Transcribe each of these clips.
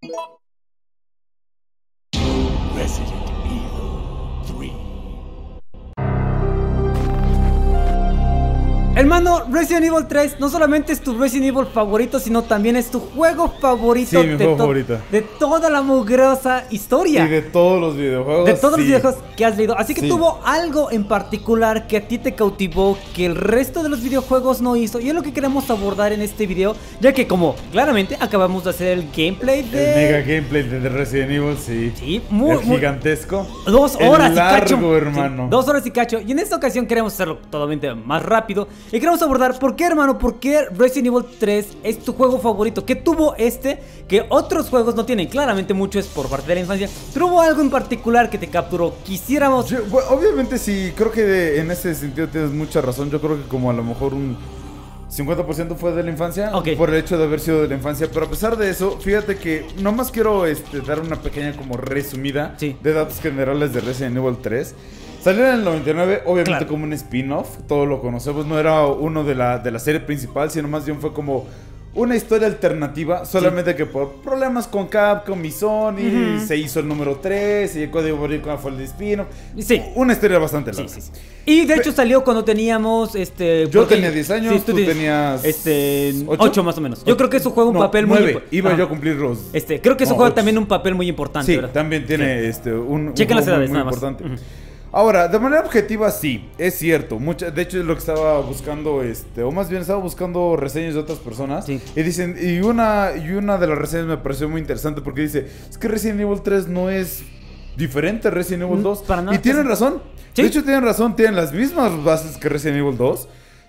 Resident Evil 3. Hermano, Resident Evil 3 no solamente es tu Resident Evil favorito, sino también es tu juego favorito, Sí, mi juego favorito. de toda la mugrosa historia. Y de todos los videojuegos. De todos los sí. videojuegos que has leído. Así que Sí. tuvo algo en particular que a ti te cautivó, que el resto de los videojuegos no hizo. Y es lo que queremos abordar en este video, ya que como claramente acabamos de hacer el gameplay El de... mega gameplay de Resident Evil, sí. Sí, muy, El muy- gigantesco. 2 horas El y cacho. largo, hermano. Sí, 2 horas y cacho. Y en esta ocasión queremos hacerlo totalmente más rápido. Y queremos abordar por qué, hermano, por qué Resident Evil 3 es tu juego favorito. ¿Qué tuvo que otros juegos no tienen? Claramente mucho es por parte de la infancia. Pero hubo algo en particular que te capturó. Quisiéramos... Bueno, obviamente sí, creo que en ese sentido tienes mucha razón. Yo creo que como a lo mejor un 50% fue de la infancia, Ok. por el hecho de haber sido de la infancia. Pero a pesar de eso, fíjate que nomás quiero dar una pequeña como resumida Sí. de datos generales de Resident Evil 3. Salió en el 99, obviamente Claro. como un spin-off, todos lo conocemos, no era uno de la serie principal, sino más bien fue como una historia alternativa, solamente que por problemas con Capcom y Sony, Ujú. se hizo el número 3 y el código boricua fue el de spin-off. Sí. Una historia bastante Sí, larga. sí, sí. Y de hecho salió cuando teníamos Yo tenía 10 años, tú tenías 8 8 más o menos. Yo creo que eso juega un No, papel muy 9. importante. Iba yo a cumplir los... Creo que eso No, juega 8. también un papel muy importante, Sí, ¿verdad? también tiene un Chequen las juego edades, muy nada más. importante. Ujú. Ahora, de manera objetiva, sí, es cierto. De hecho, es lo que estaba buscando, o más bien estaba buscando reseñas de otras personas. Sí. Y dicen, y una de las reseñas me pareció muy interesante porque dice, es que Resident Evil 3 no es diferente a Resident Evil 2. para nada. Y tienen razón. Sí. De hecho, tienen razón, tienen las mismas bases que Resident Evil 2.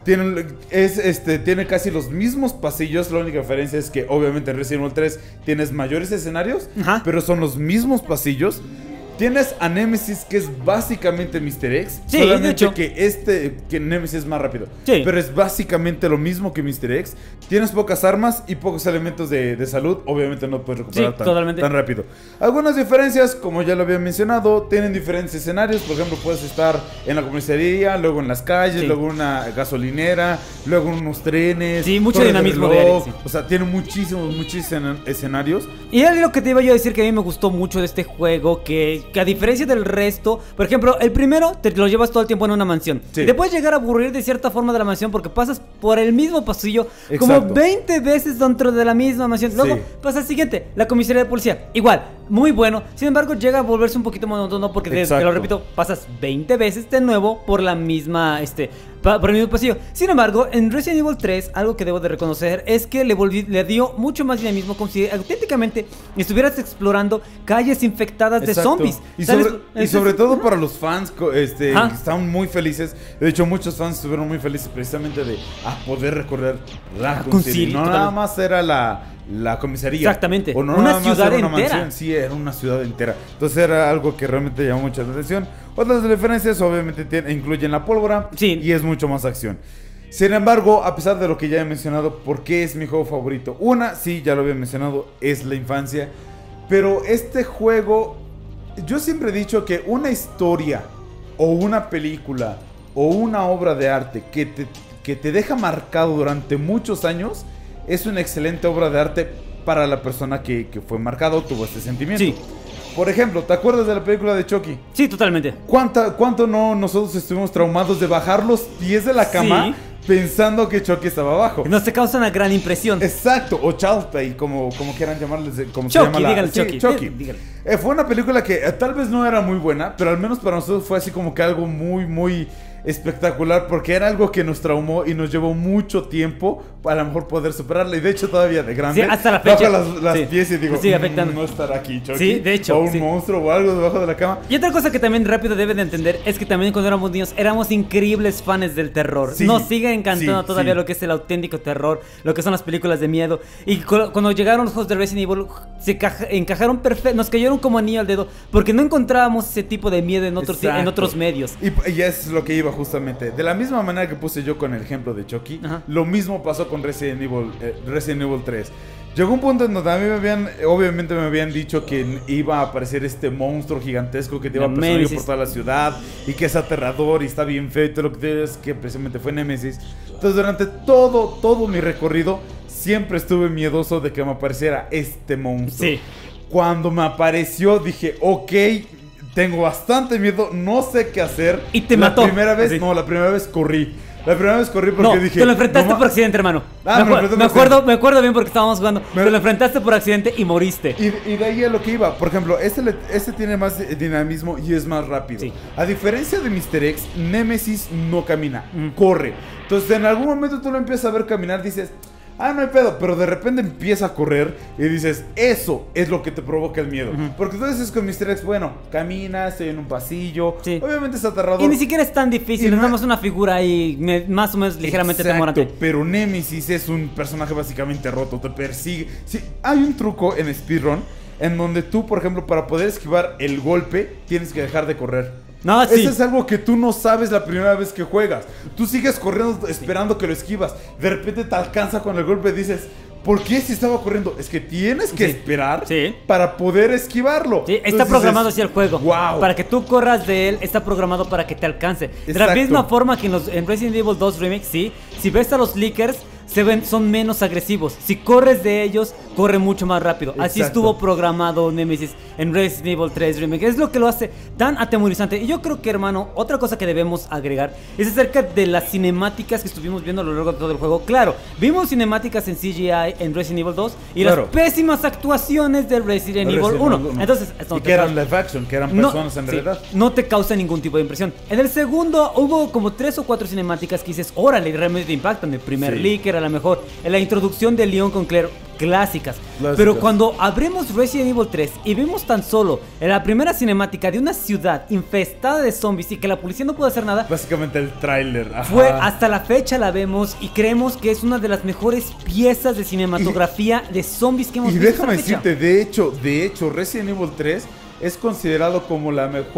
Tiene casi los mismos pasillos. La única diferencia es que obviamente en Resident Evil 3 tienes mayores escenarios, Ajá. pero son los mismos pasillos. Tienes a Nemesis, que es básicamente Mr. X. Sí, solamente de hecho. que Nemesis es más rápido. Sí. Pero es básicamente lo mismo que Mr. X. Tienes pocas armas y pocos elementos de salud. Obviamente no puedes recuperar Sí, totalmente. tan rápido. Algunas diferencias, como ya lo había mencionado, tienen diferentes escenarios. Por ejemplo, puedes estar en la comisaría, luego en las calles, Sí. luego en una gasolinera, luego en unos trenes. Sí, mucho torres de dinamismo de reloj. área, sí. O sea, tiene muchísimos escenarios. Y era lo que te iba yo a decir que a mí me gustó mucho de este juego, que a diferencia del resto, por ejemplo, el primero te lo llevas todo el tiempo en una mansión. Sí. Y te puedes llegar a aburrir de cierta forma de la mansión porque pasas por el mismo pasillo como Exacto. 20 veces dentro de la misma mansión. Luego Sí. pasa al siguiente, la comisaría de policía. Igual, muy bueno. Sin embargo, llega a volverse un poquito monótono porque, te Exacto. lo repito, pasas 20 veces de nuevo por la misma, por el mismo pasillo. Sin embargo, en Resident Evil 3, algo que debo de reconocer es que le dio mucho más dinamismo, como si auténticamente estuvieras explorando calles infectadas de Exacto. zombies. Y ¿Sabes? sobre todo para los fans que Ajá. están muy felices. De hecho, muchos fans estuvieron muy felices precisamente de poder recorrer la Raccoon City. City, No totalmente. nada más era la comisaría. Exactamente. O no Una nada más ciudad era una entera. mansión. Sí, era una ciudad entera. Entonces era algo que realmente llamó mucha atención. Otras diferencias obviamente incluyen la pólvora. Sí. Y es mucho más acción. Sin embargo, a pesar de lo que ya he mencionado, ¿por qué es mi juego favorito? Una, sí, ya lo había mencionado, es la infancia. Pero este juego, yo siempre he dicho que una historia o una película o una obra de arte que te deja marcado durante muchos años es una excelente obra de arte para la persona que fue marcado, tuvo este sentimiento. Sí. Por ejemplo, ¿te acuerdas de la película de Chucky? Sí, totalmente. ¿Cuánto no nosotros estuvimos traumados de bajar los pies de la cama Sí. pensando que Chucky estaba abajo? Nos te causa una gran impresión. Exacto, o Child's Play, como quieran llamarles, como se Chucky, llama dígale sí, Chucky. Chucky. Dígale. Fue una película que tal vez no era muy buena, pero al menos para nosotros fue así como que algo muy, muy espectacular, porque era algo que nos traumó y nos llevó mucho tiempo a lo mejor poder superarla. Y de hecho todavía de grande Sí, hasta la fecha. bajo las Sí. pies y digo, Me sigue afectando. no estará aquí Chucky. Sí, de hecho, o un sí. monstruo o algo debajo de la cama. Y otra cosa que también rápido deben de entender es que también cuando éramos niños éramos increíbles fans del terror. Sí, Nos sigue encantando sí, todavía sí. lo que es el auténtico terror, lo que son las películas de miedo. Y cuando llegaron los juegos de Resident Evil encajaron perfecto, nos cayeron como anillo al dedo porque no encontrábamos ese tipo de miedo en Exacto. otros medios. Y ya es lo que iba justamente. De la misma manera que puse yo con el ejemplo de Chucky, Ajá. lo mismo pasó con Resident Evil 3. Llegó un punto en donde a mí obviamente me habían dicho que iba a aparecer este monstruo gigantesco que te iba a La perseguir Némesis. por toda la ciudad y que es aterrador y está bien feo y todo lo que te es que precisamente fue Nemesis. Entonces durante todo mi recorrido siempre estuve miedoso de que me apareciera este monstruo. Sí. Cuando me apareció dije, ok, tengo bastante miedo, no sé qué hacer. Y te mató. La primera vez, Sí. no, la primera vez corrí. La primera vez corrí porque No, dije... te lo enfrentaste no, por accidente, hermano. Ah, Me acuerdo bien porque estábamos jugando. Te lo enfrentaste por accidente y moriste. Y de ahí a lo que iba. Por ejemplo, este tiene más dinamismo y es más rápido. Sí. A diferencia de Mr. X, Nemesis no camina, corre. Entonces, en algún momento tú lo empiezas a ver caminar, dices... Ah, no hay pedo, pero de repente empieza a correr y dices, eso es lo que te provoca el miedo. Porque tú dices con Mr. X, bueno, camina, estoy en un pasillo, Sí. obviamente es aterrador. Y ni siquiera es tan difícil, Y es no- nada más una figura ahí más o menos ligeramente Exacto, temorante. pero Nemesis es un personaje básicamente roto, te persigue. Sí, hay un truco en Speedrun en donde tú, por ejemplo, para poder esquivar el golpe, tienes que dejar de correr. No, sí. Eso es algo que tú no sabes la primera vez que juegas. Tú sigues corriendo esperando que lo esquivas. De repente te alcanza con el golpe y dices, ¿por qué si estaba corriendo? Es que tienes que Sí. esperar Sí. para poder esquivarlo. Sí, está Entonces programado dices, así el juego. Wow. Para que tú corras de él, está programado para que te alcance. De la Exacto. misma forma que en Resident Evil 2 Remake, sí. Si ves a los leakers, son menos agresivos. Si corres de ellos, corre mucho más rápido. Así Exacto. estuvo programado Nemesis en Resident Evil 3 Remake. Es lo que lo hace tan atemorizante. Y yo creo que, hermano, otra cosa que debemos agregar es acerca de las cinemáticas que estuvimos viendo a lo largo de todo el juego. Claro, vimos cinemáticas en CGI en Resident Evil 2 y Claro. las pésimas actuaciones de Resident Evil 1. Entonces, esto no y te que eran causa- live action, que eran personas en sí, realidad. no te causa ningún tipo de impresión. En el segundo hubo como 3 o 4 cinemáticas que dices, órale, realmente te impactan. El primer Sí. leaker, a lo mejor. En la introducción de Leon con Claire, clásicas. Clásicas. Pero cuando abrimos Resident Evil 3 y vimos tan solo en la primera cinemática de una ciudad infestada de zombies y que la policía no puede hacer nada, Básicamente el tráiler. ajá. fue hasta la fecha la vemos y creemos que es una de las mejores piezas de cinematografía de zombies que hemos Y visto déjame hasta la fecha. decirte, de hecho, Resident Evil 3 es considerado como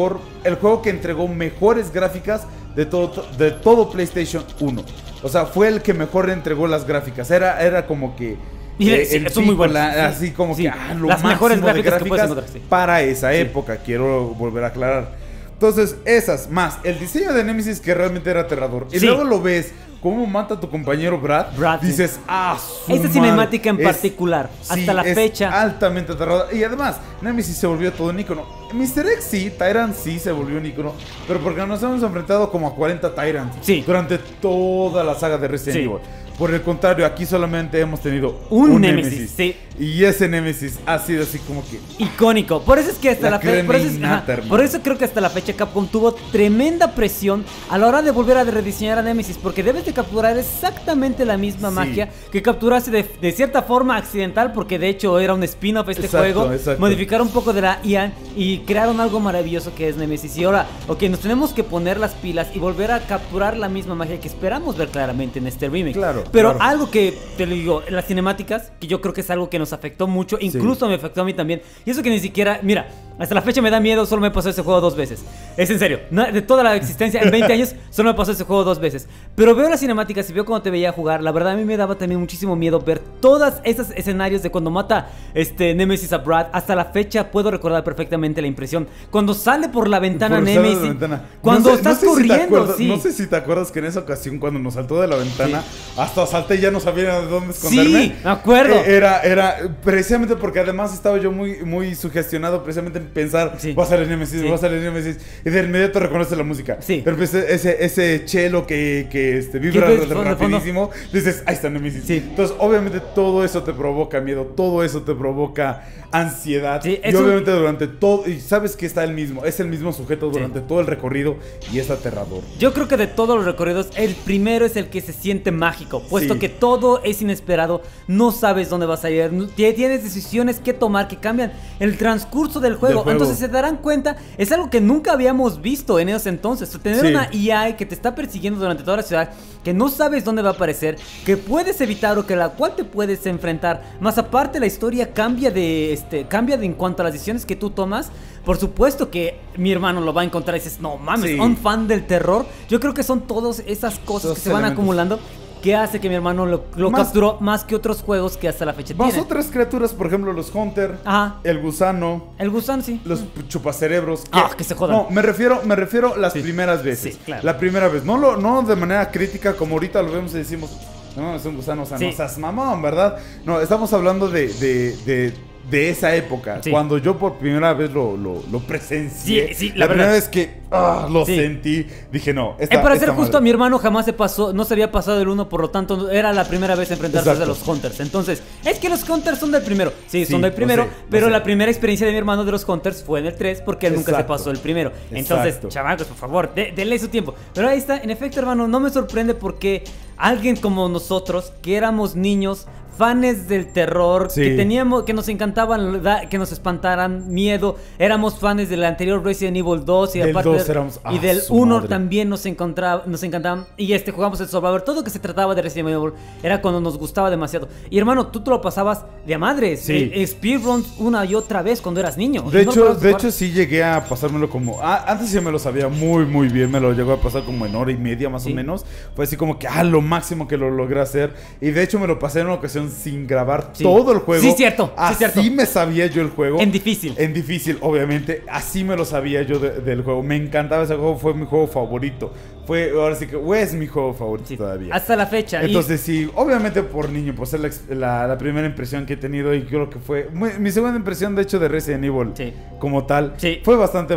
el juego que entregó mejores gráficas de todo PlayStation 1. O sea, fue el que mejor entregó las gráficas. Era como que Y sí, el son muy pico, buenas. Sí. así como Sí. que lo Las máximo mejores de gráficas que puedes encontrar, sí. para esa época, quiero volver a aclarar. Entonces, esas más el diseño de Nemesis que realmente era aterrador. Y Sí. luego lo ves cómo mata a tu compañero Brad, Sí. dices, su Esta madre, cinemática en es- particular, hasta la es fecha. altamente aterrador. Y además, Nemesis se volvió todo un ícono. Mr. X sí, Tyrant sí se volvió un ícono. Pero porque nos hemos enfrentado como a 40 Tyrants Sí. durante toda la saga de Resident Sí. Evil. Por el contrario, aquí solamente hemos tenido Un Nemesis, sí. Y ese Nemesis ha sido así como que... Icónico. Por eso es que hasta La la fecha. Por, crema innata, hermano. por eso creo que hasta la fecha Capcom tuvo tremenda presión a la hora de volver a rediseñar a Nemesis. Porque debes de capturar exactamente la misma Sí. magia que capturaste de cierta forma accidental. Porque de hecho era un spin-off este Exacto, juego. exacto. Modificaron un poco de la IA y crearon algo maravilloso que es Nemesis. Y ahora, ok, nos tenemos que poner las pilas y volver a capturar la misma magia que esperamos ver claramente en este remake. Claro, Pero claro. algo que te lo digo, las cinemáticas, que yo creo que es algo que nos afectó mucho, incluso me afectó a mí también. Y eso que ni siquiera, mira, hasta la fecha me da miedo, solo me pasó ese juego 2 veces. Es en serio, de toda la existencia, en 20 años, solo me pasó ese juego 2 veces. Pero veo las cinemáticas y veo cómo te veía jugar. La verdad a mí me daba también muchísimo miedo ver todos esos escenarios de cuando mata Nemesis a Brad. Hasta la fecha puedo recordar perfectamente la impresión. Cuando sale por la ventana Por estar de la Nemesis. ventana. Cuando No sé- estás no sé si te corriendo, acuerdas- sí. No sé si te acuerdas que en esa ocasión cuando nos saltó de la ventana, hasta salté y ya no sabía de dónde esconderme. Sí, me acuerdo. Era precisamente porque además estaba yo muy sugestionado precisamente en pensar, Sí. va a salir Nemesis, Sí. va a salir Nemesis. Y de inmediato reconoce la música. Sí. Pero pues ese chelo que vibra ¿Qué ves de fondo? rapidísimo, dices, ahí está Nemesis. Sí. Entonces, obviamente todo eso te provoca miedo, todo eso te provoca ansiedad. Sí, y es un- obviamente durante todo, y sabes que está es el mismo sujeto durante todo el recorrido y es aterrador. Yo creo que de todos los recorridos, el primero es el que se siente mágico, puesto Sí. que todo es inesperado, no sabes dónde vas a ir, tienes decisiones que tomar que cambian el transcurso del juego. Entonces se darán cuenta, es algo que nunca habíamos visto en esos entonces. Tener Sí. una IA que te está persiguiendo durante toda la ciudad, que no sabes dónde va a aparecer, que puedes evitar o que la cual te puedes enfrentar. Más aparte la historia cambia de en cuanto a las decisiones que tú tomas. Por supuesto que mi hermano lo va a encontrar y dices, no mames, Sí. un fan del terror. Yo creo que son todas esas cosas Esos que se van elementos. acumulando que hace que mi hermano lo Más- capturó más que otros juegos que hasta la fecha Más tiene. otras criaturas, por ejemplo, los Hunter, Ajá. el gusano, El gusano, sí. los chupacerebros. Que se jodan. No, me refiero las Sí. primeras veces. Sí, claro. La primera vez, no de manera crítica como ahorita lo vemos y decimos, no, es un gusano, o sea, Sí. no seas mamón, ¿verdad? No, estamos hablando de de esa época, Sí. cuando yo por primera vez lo presencié, Sí, la la primera verdad. vez que lo Sí. sentí, dije no, Para ser esta justo, madre. mi hermano jamás no se había pasado el 1, por lo tanto era la primera vez enfrentarse Exacto. a los Hunters. Entonces, es que los Hunters son del primero. Sí, Sí, son del lo primero, sé, lo pero sé. la primera experiencia de mi hermano de los Hunters fue en el 3 porque él nunca se Exacto. pasó el primero. Entonces, Exacto. chamacos, por favor, denle su tiempo. Pero ahí está, en efecto, hermano, no me sorprende porque alguien como nosotros, que éramos niños, fanes del terror, Sí. que nos encantaban, que nos espantaran miedo, éramos fanes del anterior Resident Evil 2 y Del aparte 2 éramos- y del su 1 madre. también nos encantaban. Y jugamos el Survivor, todo lo que se trataba de Resident Evil era cuando nos gustaba demasiado. Y hermano, tú te lo pasabas de a madres, Sí. speedruns una y otra vez cuando eras niño. De Y no lo hecho, parabas de jugar. hecho sí llegué a pasármelo como... antes ya me lo sabía muy bien, me lo llegó a pasar como en hora y media más Sí. o menos. Fue así como que, lo máximo que lo logré hacer. Y de hecho me lo pasé en una ocasión sin grabar Sí. todo el juego. Sí, cierto, sí, Así cierto. me sabía yo el juego. En difícil. En difícil, obviamente. Así me lo sabía yo del juego. Me encantaba ese juego, fue mi juego favorito. Ahora sí que es mi juego favorito Sí, todavía. hasta la fecha. Entonces sí, obviamente por niño, por ser la primera impresión que he tenido y creo que fue mi segunda impresión de hecho de Resident Evil Sí. como tal, Sí. fue bastante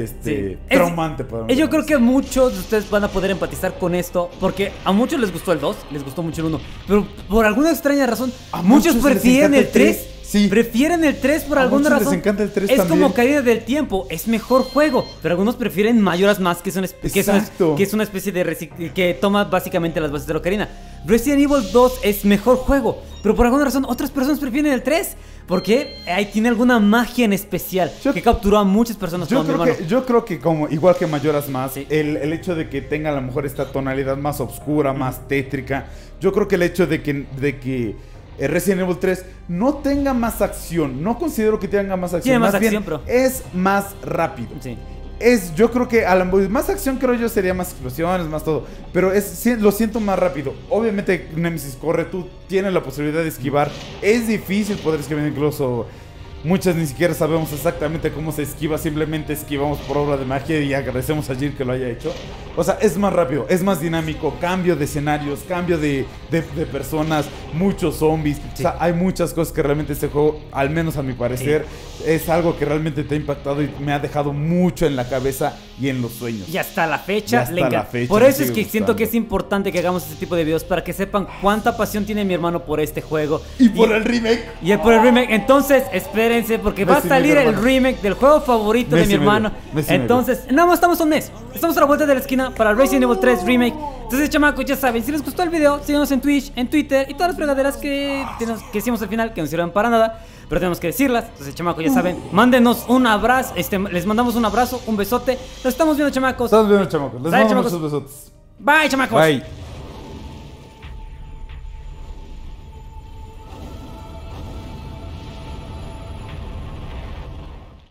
Sí. traumante. podemos Yo creo decir. que muchos de ustedes van a poder empatizar con esto, porque a muchos les gustó el 2, les gustó mucho el 1, pero por alguna extraña razón, A muchos muchos les prefieren encanta el el 3. 3. Sí. Prefieren el 3 por A alguna muchos les razón. encanta el 3 es también. como caída del tiempo, es mejor juego, pero algunos prefieren Majora's Mask, que es Exacto. una especie de que toma básicamente las bases de la Ocarina. Resident Evil 2 es mejor juego, pero por alguna razón otras personas prefieren el 3. Porque ahí tiene alguna magia en especial que capturó a muchas personas como mi hermano. Yo creo que como igual que Majora's Mask, Sí. el hecho de que tenga a lo mejor esta tonalidad más oscura, más tétrica, yo creo que el hecho de que Resident Evil 3 no tenga más acción, no considero que tenga más acción, Tiene más bien acción, pero es más rápido. Sí. Yo creo que más acción creo yo sería más explosiones, más todo. Pero lo siento más rápido. Obviamente Nemesis corre, tú tienes la posibilidad de esquivar. Es difícil poder esquivar incluso. Muchas ni siquiera sabemos exactamente cómo se esquiva, simplemente esquivamos por obra de magia y agradecemos a Jill que lo haya hecho. O sea, es más rápido, es más dinámico, cambio de escenarios, cambio de personas, muchos zombies. Sí. O sea, hay muchas cosas que realmente este juego, al menos a mi parecer, es algo que realmente te ha impactado y me ha dejado mucho en la cabeza y en los sueños. Y hasta la Y fecha hasta le encanta. la fecha Por me eso es sigue que siento gustando. que es importante que hagamos este tipo de videos para que sepan cuánta pasión tiene mi hermano por este juego. Y por el remake. Y por el remake. Entonces, espérense porque va a Mes y medio, salir el hermano. remake del juego favorito de Mes mi y medio, hermano. mes y medio. Entonces, nada más estamos a un mes. Estamos a la vuelta de la esquina para Resident Evil 3 Remake. Entonces, chamacos, ya saben, si les gustó el video, síganos en Twitch, en Twitter y todas las fregaderas que hicimos al final, que no sirven para nada, pero tenemos que decirlas. Entonces, chamacos, ya saben, mándenos un abrazo, les mandamos un abrazo, un besote. Nos estamos viendo, chamacos. Estamos viendo, chamacos. Les Sale, mando chamacos. muchos besotes. Bye, chamacos. Bye.